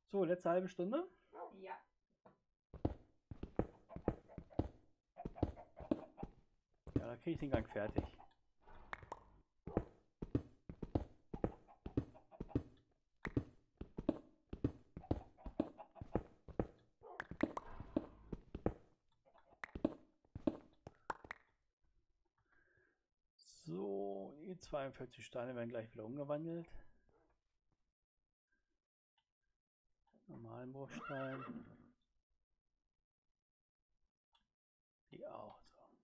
So, letzte halbe Stunde. Ja. Ja, da kriege ich den Gang fertig. So, die 42 Steine werden gleich wieder umgewandelt. Normalen Bruchstein. Die auch.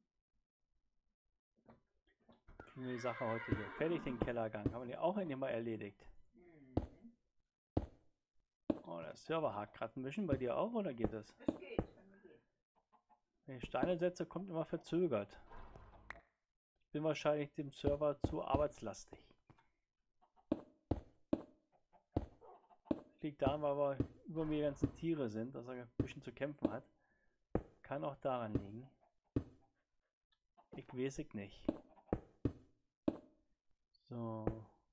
So. Kriegen wir die Sache heute hier fertig, den Kellergang. Haben wir die auch endlich mal erledigt. Oh, der Server hakt gerade ein bisschen. Bei dir auch, oder geht es? Es geht, bei mir geht. Wenn ich Steine setze, kommt immer verzögert. Ich bin wahrscheinlich dem Server zu arbeitslastig. Liegt daran, weil wir über mir die ganzen Tiere sind, dass er ein bisschen zu kämpfen hat. Kann auch daran liegen. Ich weiß es nicht. So.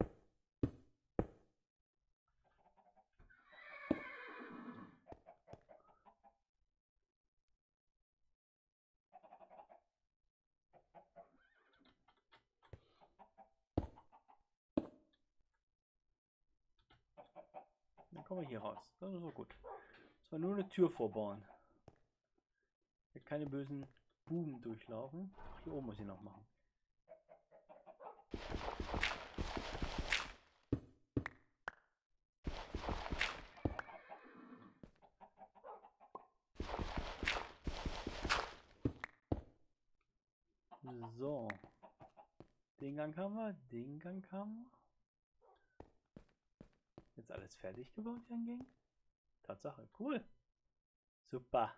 Dann kommen wir hier raus. Das ist so gut. Jetzt wir nur eine Tür vorbauen. Hier keine bösen Buben durchlaufen. Hier oben muss ich noch machen. So. Den Gang haben wir. Den Gang haben wir. Jetzt alles fertig gebaut, die Eingänge? Tatsache, cool. Super.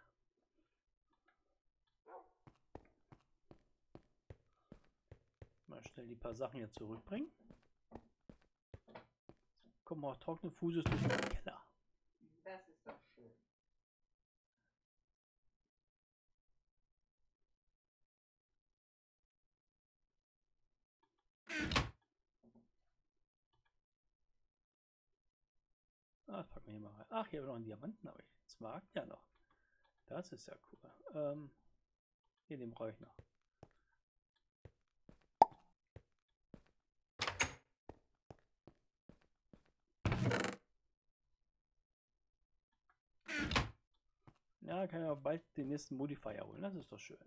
Mal schnell die paar Sachen hier zurückbringen. Kommen wir auch trockene Fußes durch den Keller. Das ist doch schön. Das packen wir hier mal rein. Ach, hier haben wir noch einen Diamanten, aber ich Smaragd ja noch. Das ist ja cool. Hier, den brauche ich noch. Ja, kann ja bald den nächsten Modifier holen. Das ist doch schön.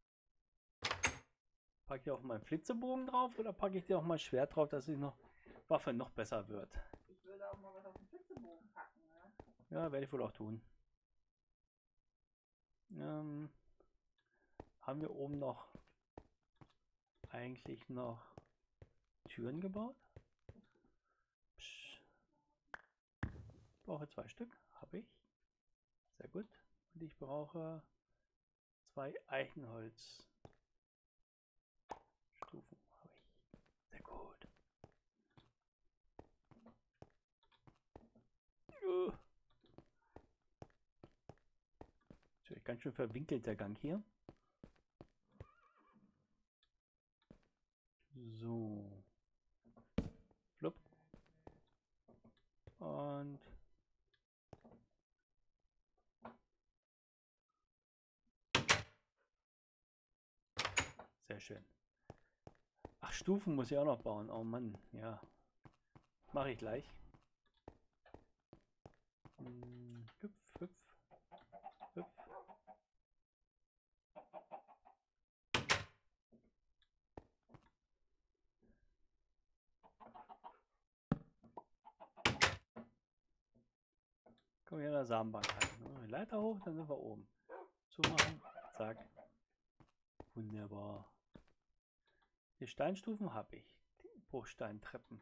Packe ich auch mal einen Flitzebogen drauf oder packe ich dir auch mal Schwert drauf, dass die Waffe noch besser wird? Ich würde auch mal was auf den Flitzebogen packen, ne? Ja, werde ich wohl auch tun. Haben wir oben noch eigentlich noch Türen gebaut? Psch. Ich brauche 2 Stück. Habe ich. Sehr gut. Und ich brauche 2 Eichenholzstufen. Habe ich. Sehr gut. Ist ganz schön verwinkelt der Gang hier. So. Flupp. Und sehr schön. Ach, Stufen muss ich auch noch bauen. Oh Mann, ja. Mache ich gleich. Hüpf, hüpf, hüpf. Kommen wir in der Samenbank rein. Leiter hoch, dann sind wir oben. Zumachen, zack. Wunderbar. Die Steinstufen habe ich. Die Bruchsteintreppen.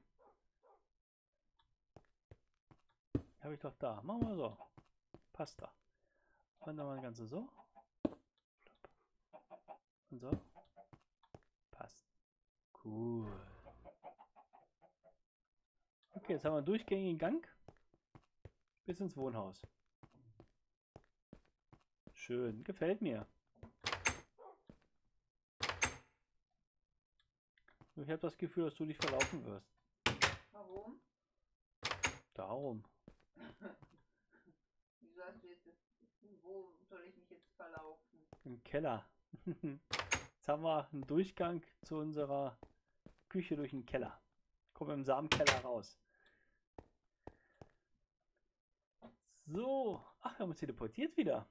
Habe ich doch da. Machen wir so. Passt da. Und dann mal das Ganze so. Und so. Passt. Cool. Okay, jetzt haben wir einen durchgängigen Gang. Bis ins Wohnhaus. Schön. Gefällt mir. Ich habe das Gefühl, dass du dich verlaufen wirst. Warum? Darum. Wo soll ich mich jetzt verlaufen? Im Keller. Jetzt haben wir einen Durchgang zu unserer Küche durch den Keller. Kommen im Samenkeller raus. So. Ach, wir haben uns teleportiert wieder.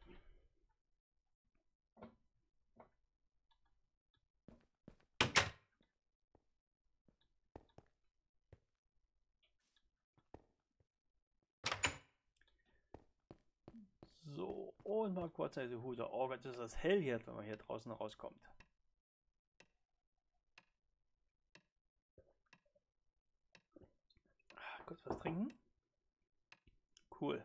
So, und mal kurz diese Hose. Oh Gott, ist das hell hier, wenn man hier draußen rauskommt. Kurz was trinken. Cool.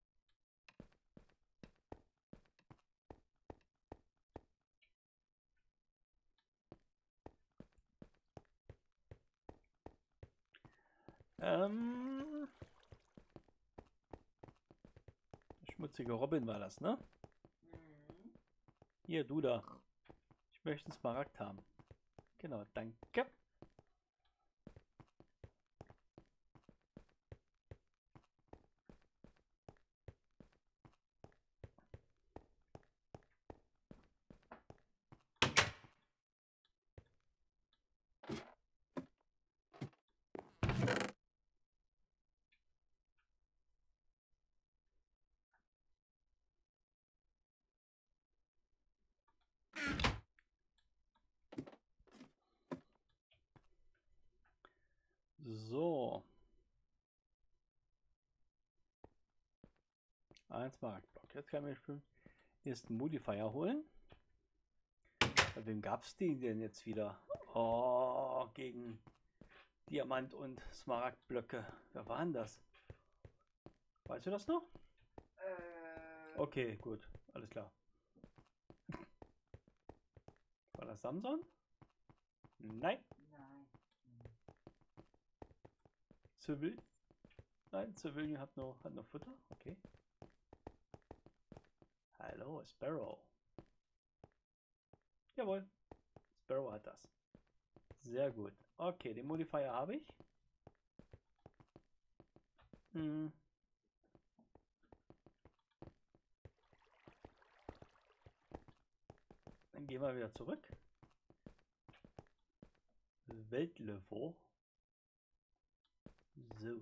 Schmutzige Robin war das, ne? Mhm. Hier, du da. Ich möchte einen Smaragd haben. Genau, danke. So. Ein Smaragdblock. Jetzt kann ich den nächsten Modifier holen. Bei wem gab es die denn jetzt wieder? Oh, gegen Diamant- und Smaragdblöcke. Wer waren das? Weißt du das noch? Okay, gut. Alles klar. War das Samson? Nein. Nein. Civil? Nein, Civilian hat noch Futter. Okay. Hallo, Sparrow. Jawohl. Sparrow hat das. Sehr gut. Okay, den Modifier habe ich. Hm. Dann gehen wir wieder zurück. Weltlevel. So.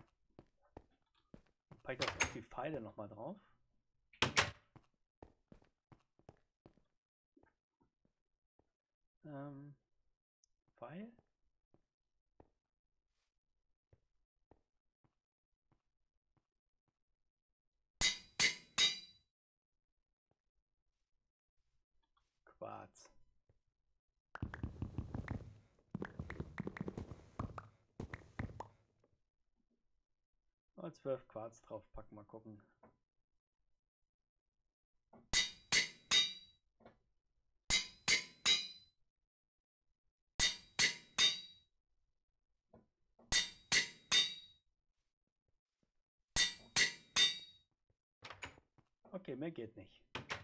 Pack das auf die Pfeile nochmal drauf. Pfeil. Quarz. Mal 12 Quarz draufpacken, mal gucken. Okay, mehr geht nicht.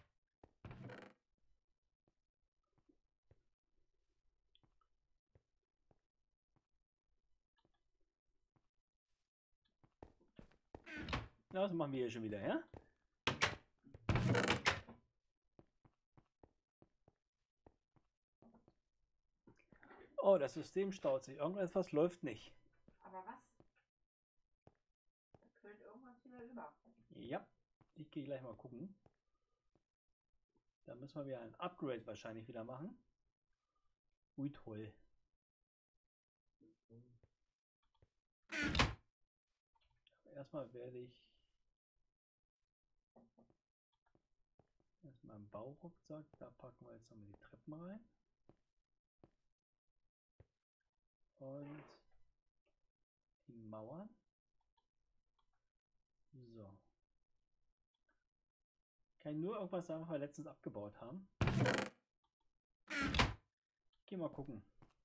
Na, was machen wir hier schon wieder, ja? Oh, das System staut sich. Irgendetwas läuft nicht. Aber was? Da quillt irgendwas wieder über. Ja, ich gehe gleich mal gucken. Da müssen wir wieder ein Upgrade wahrscheinlich wieder machen. Ui, toll. Erstmal werde ich erstmal einen Baurucksack, da packen wir jetzt nochmal die Treppen rein. Und die Mauern. So. Kann ich nur irgendwas sagen, was wir letztens abgebaut haben. Geh mal gucken.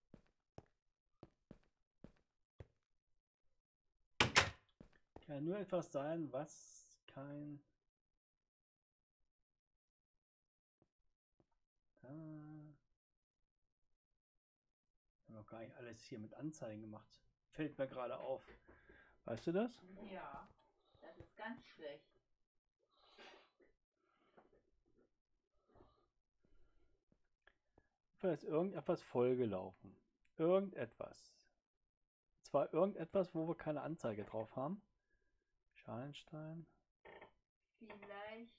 Kann nur etwas sein, was kein... Da. Ich habe noch gar nicht alles hier mit Anzeigen gemacht. Fällt mir gerade auf. Weißt du das? Ja, das ist ganz schlecht. Fall ist irgendetwas vollgelaufen. Irgendetwas. Zwar irgendetwas, wo wir keine Anzeige drauf haben. Schalenstein. Vielleicht.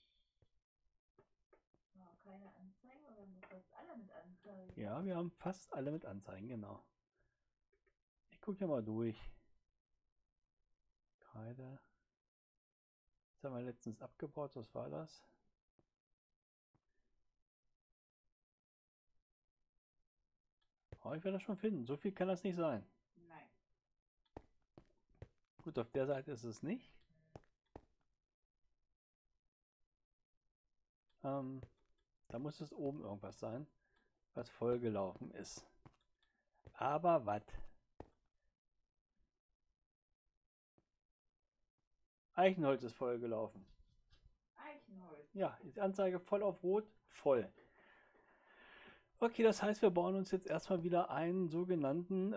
Oh, keine Anzeigen oder haben wir fast alle mit Anzeigen? Ja, wir haben fast alle mit Anzeigen, genau. Ich gucke ja mal durch. Kreide. Das haben wir letztens abgebaut, was war das? Oh, ich werde das schon finden. So viel kann das nicht sein. Nein. Gut, auf der Seite ist es nicht. Da muss es oben irgendwas sein, was vollgelaufen ist. Aber was? Eichenholz ist vollgelaufen. Eichenholz. Ja, die Anzeige voll auf Rot, voll. Okay, das heißt, wir bauen uns jetzt erstmal wieder einen sogenannten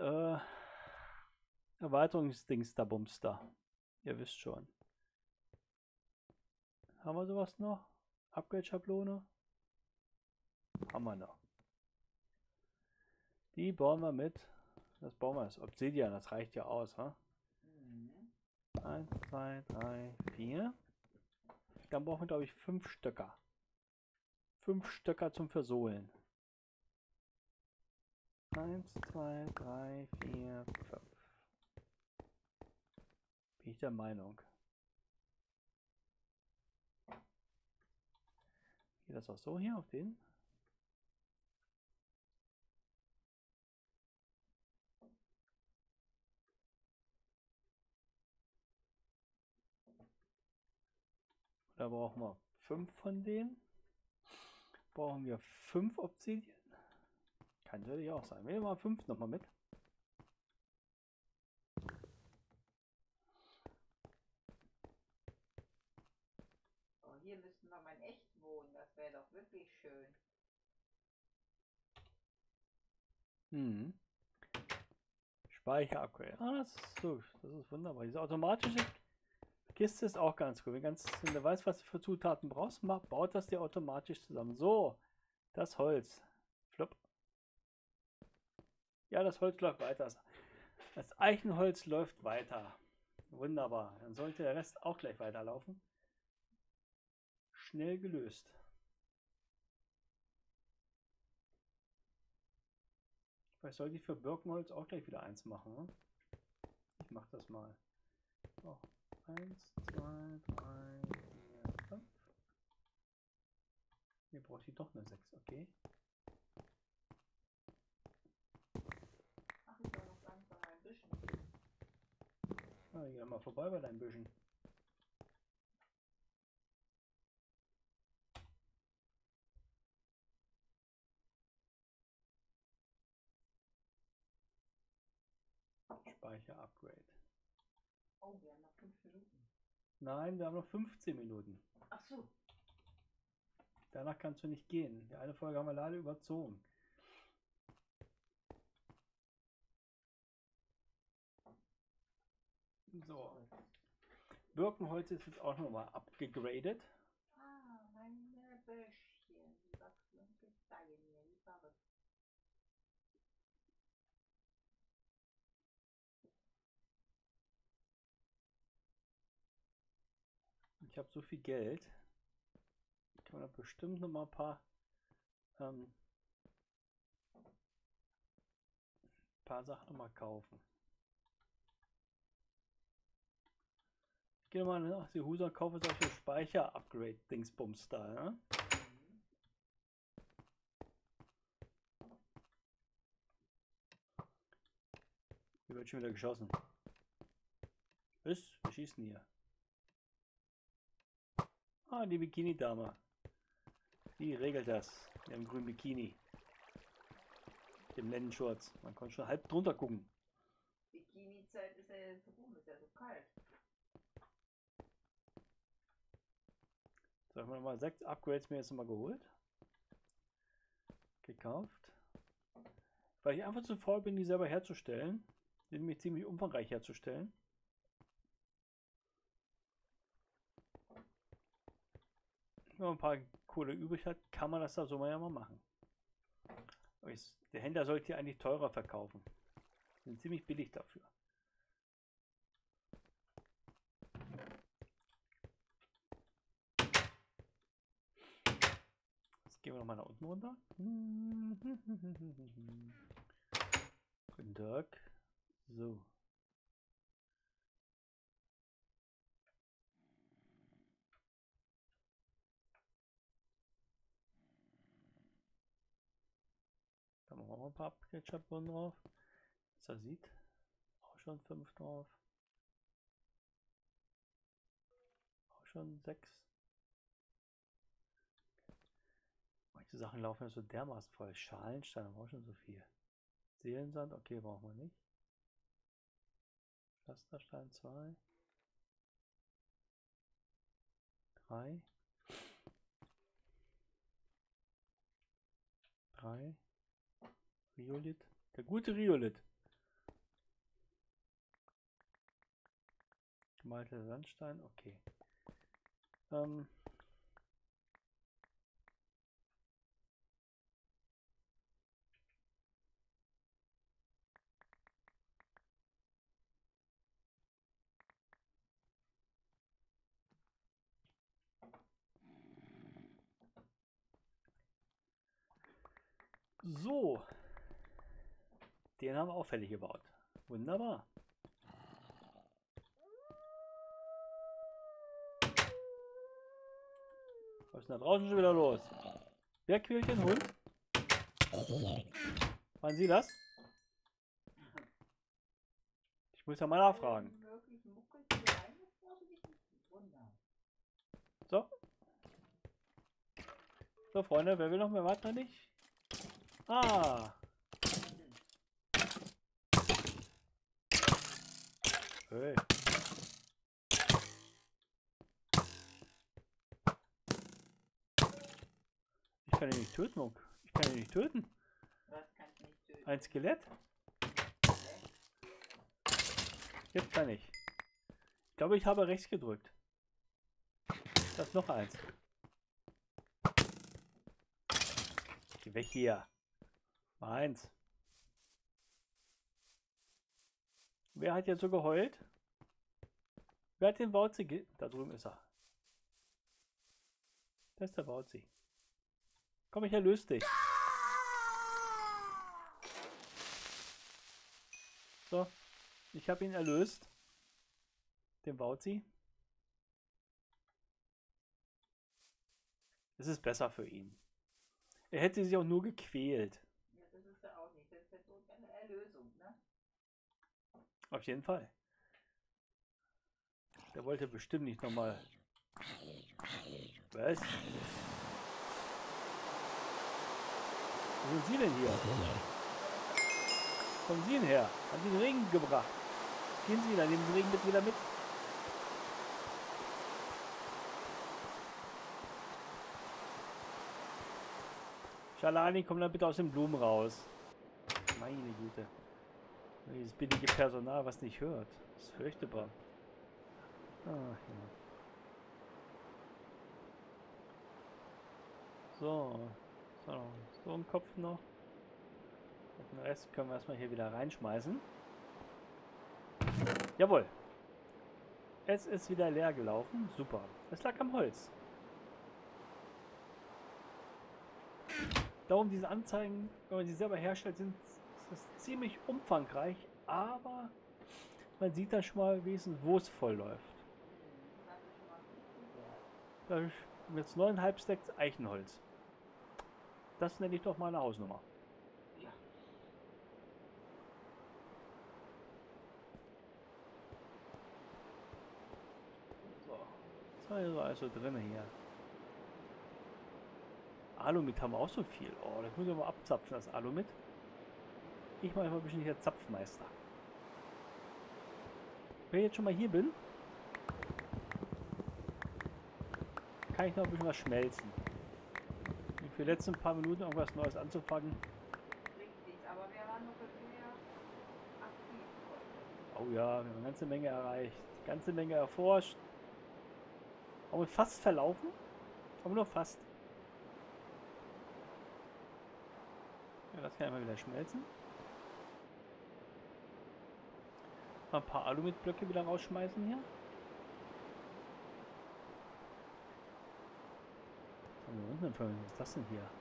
Erweiterungsdingster-Bumster. Ihr wisst schon. Haben wir sowas noch? Upgrade-Schablone? Haben wir noch. Die bauen wir mit. Das bauen wir als Obsidian, das reicht ja aus, ha? 1, 2, 3, 4. Dann brauchen wir, glaube ich, 5 Stöcker. 5 Stöcker zum Versohlen. 1, 2, 3, 4, 5. Bin ich der Meinung. Geht das auch so hier auf den? Da brauchen wir 5 von denen. Brauchen wir 5 Obsidian. Kann natürlich auch sein. Nehmen wir mal 5 nochmal mit. Oh, hier müssten wir mal in echt wohnen. Das wäre doch wirklich schön. Hm. Speicher-Upgrade. Ah, das ist, so, das ist wunderbar. Diese automatische Kiste ist auch ganz cool. Wenn du weißt, was du für Zutaten brauchst, baut das dir automatisch zusammen. So, das Holz. Flop. Ja, das Holz läuft weiter. Das Eichenholz läuft weiter. Wunderbar. Dann sollte der Rest auch gleich weiterlaufen. Schnell gelöst. Vielleicht sollte ich für Birkenholz auch gleich wieder eins machen. Ne? Ich mache das mal. So, 1, 2, 3, 4, 5. Hier braucht die doch eine 6, okay. Ach, ich war noch gar nicht bei meinen Büschen. Ah, geh mal vorbei bei deinen Büschen. Speicher-Upgrade. Oh, wir haben noch 5 Minuten. Nein, wir haben noch 15 Minuten. Ach so. Danach kannst du nicht gehen. Die eine Folge haben wir leider überzogen. So. Birkenholz ist jetzt auch nochmal abgegradet. Ah, meine Böschchen. Die wachsen und gedeihen mir. Wie verrückt. Ich habe so viel Geld. Kann man da bestimmt noch mal ein paar Sachen noch mal kaufen. Ich gehe mal nach Sehusa und kaufe solche Speicher-Upgrade-Dingsbums da. Ne? Hier wird schon wieder geschossen. Was? Wir schießen hier. Ah, die Bikini-Dame. Die regelt das. In ihrem grünen Bikini. Dem Lennenschurz. Man kann schon halb drunter gucken. Bikini-Zeit ist ja jetzt rum. Ist ja so kalt. So, ich habe mal 6 Upgrades mir jetzt mal geholt. Gekauft. Weil ich einfach zu faul bin, die selber herzustellen. Die sind nämlich ziemlich umfangreich herzustellen. Wenn man ein paar Kohle übrig hat, kann man das da so mal ja mal machen. Der Händler sollte hier eigentlich teurer verkaufen. Sind ziemlich billig dafür. Jetzt gehen wir nochmal nach unten runter. Guten Tag. So. Da machen wir noch ein paar Ketchup-Bohnen drauf. Was er sieht. Auch schon 5 drauf. Auch schon 6. Manche Sachen laufen ja so dermaßen voll. Schalenstein haben wir auch schon so viel. Seelensand, okay, brauchen wir nicht. Pflasterstein 2. 3. 3. Riolit. Der gute Riolit. Gemalter Sandstein, okay. So. Den haben wir auch fertig gebaut. Wunderbar. Was ist denn da draußen schon wieder los? Wer quält den Hund? Waren Sie das? Ich muss ja mal nachfragen. So. So, Freunde, wer will noch mehr? Warten wir nicht? Ah. Hey. Ich kann ihn nicht töten, Monk. Ich kann ihn nicht töten. Was kannst du nicht töten? Ein Skelett? Jetzt kann ich. Ich glaube, ich habe rechts gedrückt. Das ist noch eins. Geh weg hier. Eins. Wer hat jetzt so geheult? Wer hat den Bauzi Da drüben ist er. Da ist der Bauzi. Komm, ich erlöse dich. So. Ich habe ihn erlöst. Den Bauzi. Es ist besser für ihn. Er hätte sich auch nur gequält. Ja, das ist ja auch nicht. Das ist ja so eine Erlösung, ne? Auf jeden Fall. Der wollte bestimmt nicht nochmal. Was? Wo sind Sie denn hier? Kommen Sie denn her? Haben Sie den Regen gebracht? Gehen Sie, dann nehmen Sie den Regen mit wieder mit. Schalani, komm dann bitte aus den Blumen raus. Meine Güte. Dieses billige Personal, was nicht hört. Das ist fürchterbar. Ah, ja. So ein Kopf noch. Den Rest können wir erstmal hier wieder reinschmeißen. Jawohl. Es ist wieder leer gelaufen. Super. Es lag am Holz. Darum diese Anzeigen, wenn man sie selber herstellt, ist das ziemlich umfangreich, aber man sieht dann schon mal wenigstens, wo es voll läuft. Da habe ich jetzt 9,5 Stacks Eichenholz. Das nenne ich doch mal eine Hausnummer. Ja. So. Was ist also drin hier? Alumit haben wir auch so viel. Oh, das muss ich mal abzapfen, das Alumit. Ich mache mal ein bisschen hier Zapfmeister. Wenn ich jetzt schon mal hier bin, kann ich noch ein bisschen was schmelzen. Für die letzten paar Minuten irgendwas Neues anzufangen. Richtig, aber wir waren noch sehr aktiv heute. Oh ja, wir haben eine ganze Menge erreicht. Eine ganze Menge erforscht. Haben uns fast verlaufen. Aber nur fast. Ja, das kann ich mal wieder schmelzen. Mal ein paar Alumitblöcke wieder rausschmeißen hier. Was ist das denn hier?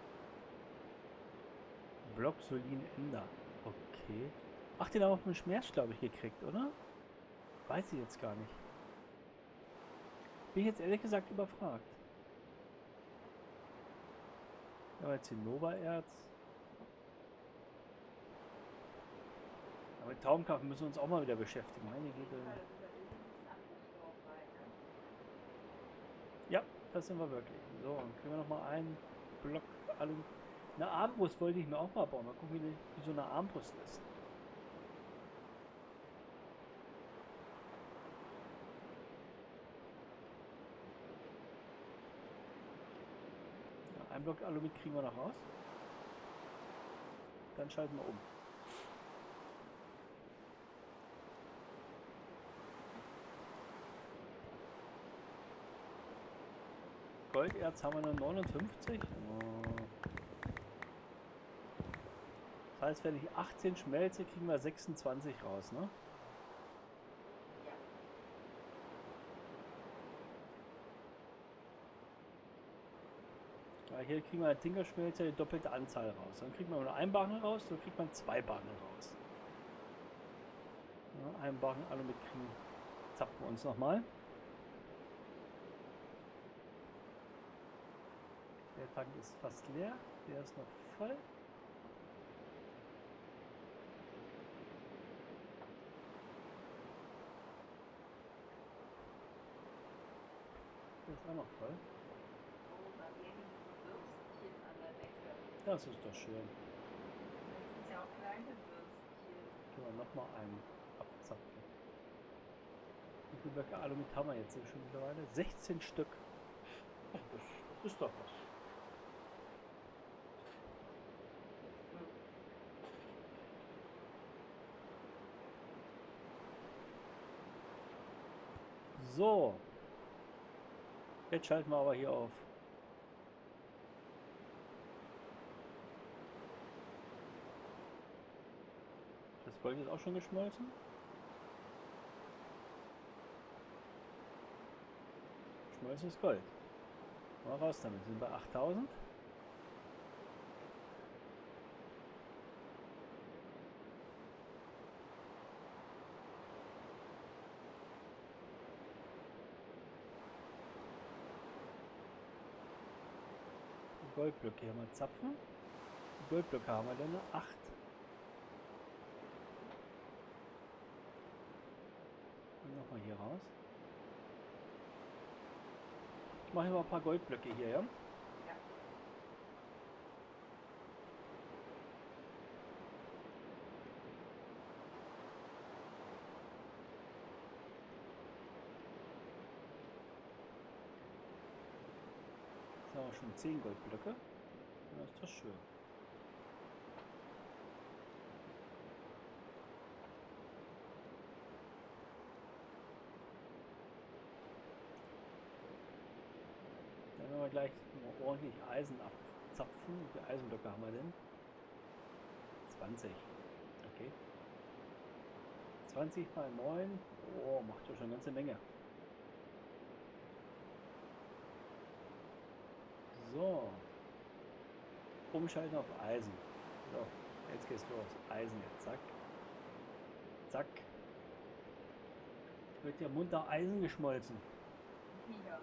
Block Solin Ender. Okay. Ach, den haben wir auf dem Schmerz, glaube ich, gekriegt, oder? Weiß ich jetzt gar nicht. Bin ich jetzt ehrlich gesagt überfragt. Ja, jetzt hier Nova-Erz. Aber mit Taubenkampf müssen wir uns auch mal wieder beschäftigen. Meine Güte. Ja, das sind wir wirklich. So, dann kriegen wir noch mal einen Block Alum. Eine Armbrust wollte ich mir auch mal bauen. Mal gucken, wie so eine Armbrust ist. Ja, ein Block Alumit kriegen wir noch raus. Dann schalten wir um. Golderz haben wir nur 59. Oh. Das heißt, wenn ich 18 schmelze, kriegen wir 26 raus, ne? Ja, hier kriegen wir eine Tinkerschmelze die doppelte Anzahl raus. Dann kriegt man nur einen Barren raus, dann kriegt man zwei Barren raus. Ja, einen Barren Alumit kriegen, zapfen wir uns nochmal. Der Tank ist fast leer, der ist noch voll. Der ist auch noch voll. Das ist doch schön. Das sind ja auch kleine Würstchen. Können wir nochmal einen abzapfen. Wie viele Blöcke Alumit haben wir jetzt schon mittlerweile? 16 Stück. Oh, das ist doch was. So. Jetzt schalten wir aber hier auf. Das Gold ist auch schon geschmolzen. Schmolzenes Gold. Mal raus damit. Wir sind bei 8000. Goldblöcke hier mal zapfen. Die Goldblöcke haben wir denn? 8. Und nochmal hier raus. Ich mache mal ein paar Goldblöcke hier, ja? Jetzt haben wir schon 10 Goldblöcke. Das ist doch schön. Dann werden wir gleich mal ordentlich Eisen abzapfen. Wie viele Eisenblöcke haben wir denn? 20. Okay. 20 mal 9. Oh, macht ja schon eine ganze Menge. So. Umschalten auf Eisen. So, jetzt geht's los. Eisen jetzt. Zack. Zack. Wird ja munter Eisen geschmolzen. Ja.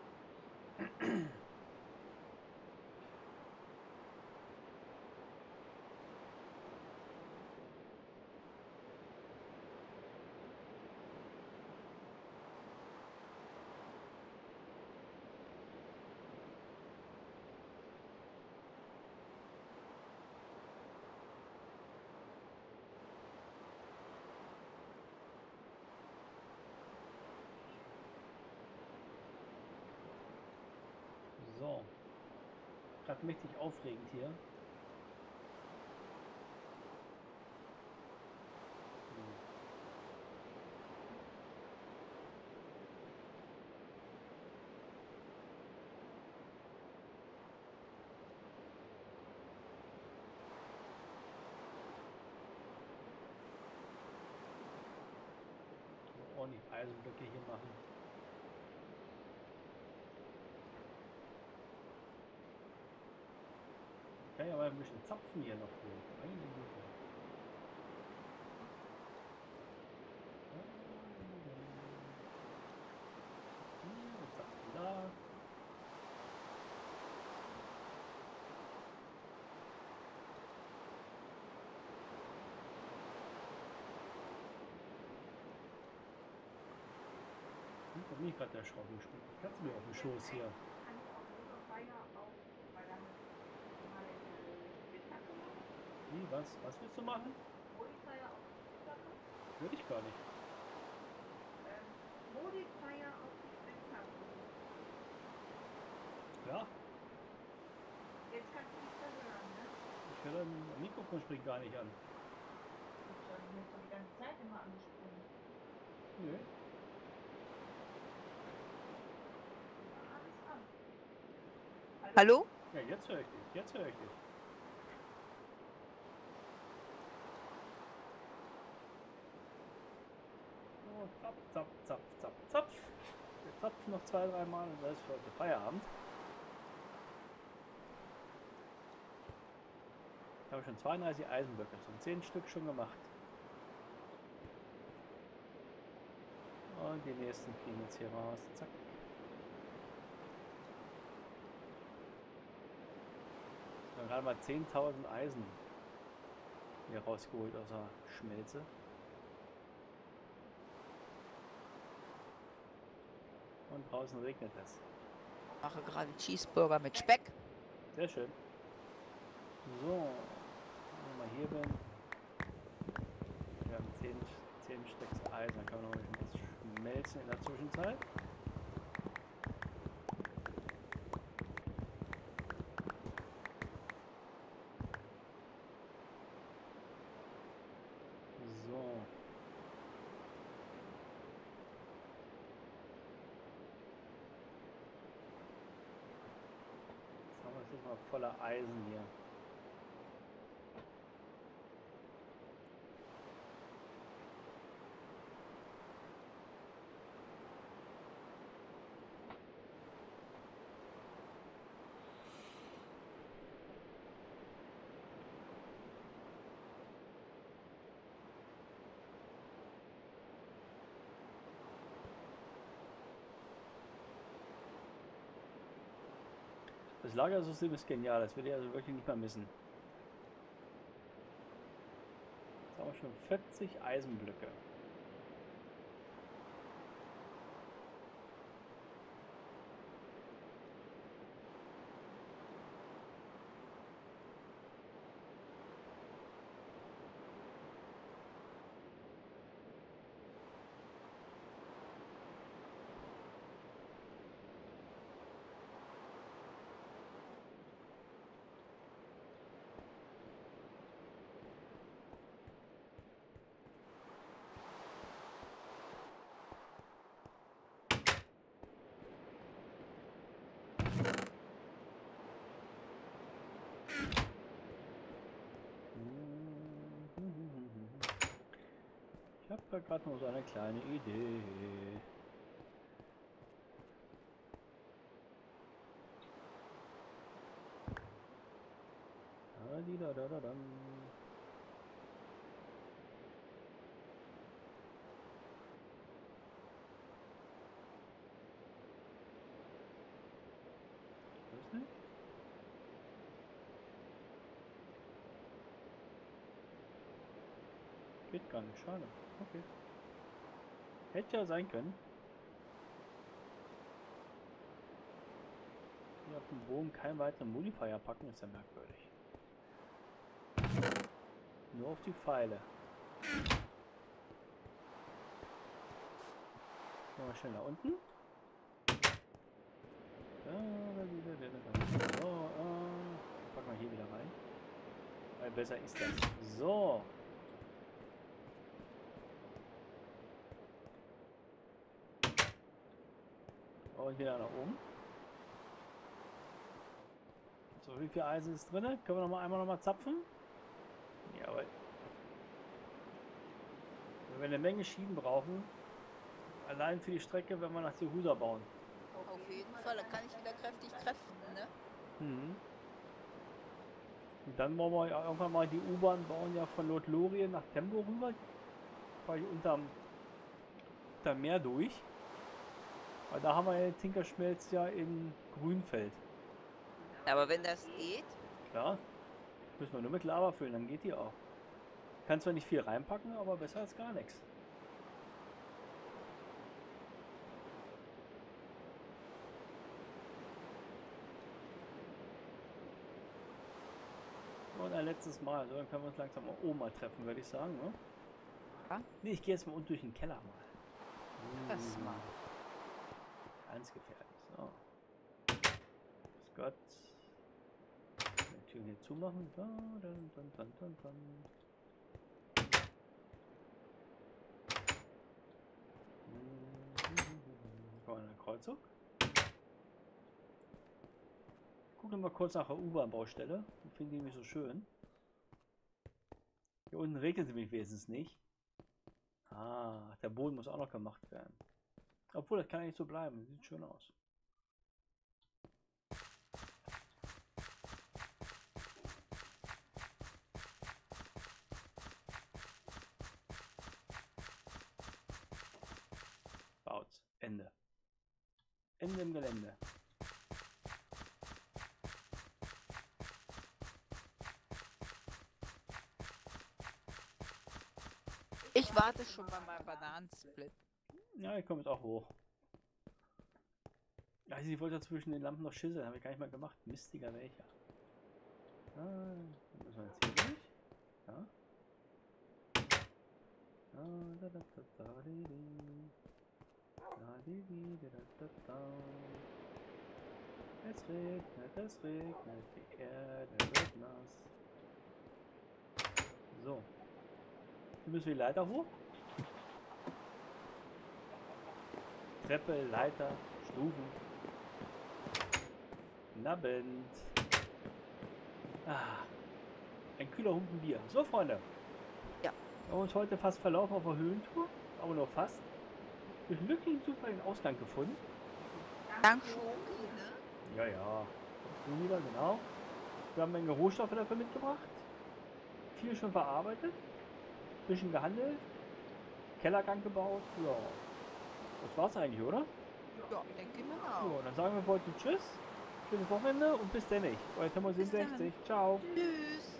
So. Gerade mächtig aufregend hier. Eisenblöcke hier machen. Ich kann ja mal ein bisschen Zapfen hier noch holen. Meine Güte. Hier, Zapfen da. Da bin ich gerade der Schraubenspur. Kannst du mir auf den Schoß hier? Kann ich auch Motorfeuer auf, weil dann mal Spitzhacke machen? Wie, was? Was willst du machen? Modifier auf die Spitzhacke? Würde ich gar nicht. Modifier auf die Spitzhacke. Ja, Jetzt kannst du nicht mehr hören, ne? ich höre dein Mikrofon springt gar nicht an. Ich habe mir schon die ganze Zeit immer angesprungen. Nö. Ja, alles an. Hallo? Ja, jetzt höre ich dich. Jetzt höre ich dich. So, zapp, zapp, zapp, zapp, zapp. Wir zapfen noch 2, 3 Mal und dann ist für heute Feierabend. Ich habe schon 32 Eisenblöcke, so 10 Stück schon gemacht. Und die nächsten fliegen jetzt hier raus. Zack. Dann gerade mal 10.000 Eisen hier rausgeholt aus der Schmelze. Und draußen regnet es. Mache gerade Cheeseburger mit Speck. Sehr schön. So, wenn ich mal hier bin. Wir haben 10 Stacks Eisen, dann können wir noch ein bisschen was schmelzen in der Zwischenzeit. So. Jetzt haben wir es jetzt mal voller Eisen hier. Das Lagersystem ist genial, das würde ich also wirklich nicht mehr missen. Jetzt haben wir schon 40 Eisenblöcke. Ich habe da gerade noch so eine kleine Idee. Da. Weiß nicht. Geht gar nicht, schade. Okay. Hätte ja sein können. Hier auf dem Bogen keinen weiteren Modifier packen, ist ja merkwürdig. Nur auf die Pfeile. Mal schnell nach unten. So, packen wir hier wieder rein. Weil besser ist das. So. Und wieder nach oben. So, wie viel Eisen ist drin? Können wir einmal noch mal zapfen? Jawohl. Wenn wir eine Menge Schienen brauchen, Allein für die Strecke, wenn wir nach Sehusa bauen. Auf jeden Fall, da kann ich wieder kräftig kräften, ne? Mhm. Und dann wollen wir ja irgendwann mal die U-Bahn bauen, ja von Lothlorien nach Tembo rüber. Quasi unterm Meer durch. Weil da haben wir ja den Tinkerschmelz ja in Grünfeld. Aber wenn das geht, Klar. Müssen wir nur mit Lava füllen, dann geht die auch. Kann zwar nicht viel reinpacken, aber besser als gar nichts. Und ein letztes Mal, also dann können wir uns langsam mal oben mal treffen, würde ich sagen, ne? Ja. Nee, ich gehe jetzt mal unten durch den Keller mal. das mal. Ganz gefährlich. So. Grüß Gott. Die Tür hier zumachen. Da, dann. Kommen wir an der Kreuzung. Gucken wir mal kurz nach der U-Bahn-Baustelle. Ich finde die nämlich so schön. Hier unten regnet es nämlich wenigstens nicht. Ah, der Boden muss auch noch gemacht werden. Obwohl, das kann ja nicht so bleiben. Sieht schön aus. Baut. Ende. Ende im Gelände. Ich warte schon bei meinem Bananensplit. Ja, ich komme jetzt auch hoch. Also ich wollte ja zwischen den Lampen noch schüsseln, habe ich gar nicht mal gemacht. Mistiger welcher. Ah, dann müssen wir jetzt hier durch. Ja. Es regnet, die Erde wird nass. So. Hier müssen wir die Leiter hoch. Treppe, Leiter, Stufen. Nabend. Ah, ein kühler Humpen Bier. So, Freunde. Ja. Wir haben uns heute fast verlaufen auf der Höhentour. Aber nur fast. Durch einen glücklichen Zufall den Ausgang gefunden. Dank Schoki, ne? Ja, ja. Wieder, genau. Wir haben eine Menge Rohstoffe dafür mitgebracht. Viel schon verarbeitet. Bisschen gehandelt. Kellergang gebaut. Ja. Das war's eigentlich, oder? Ja, denke ich mir So, auch. dann sagen wir für heute Tschüss. Schönes Wochenende und bis dann. Euer Timo67. Ciao. Tschüss.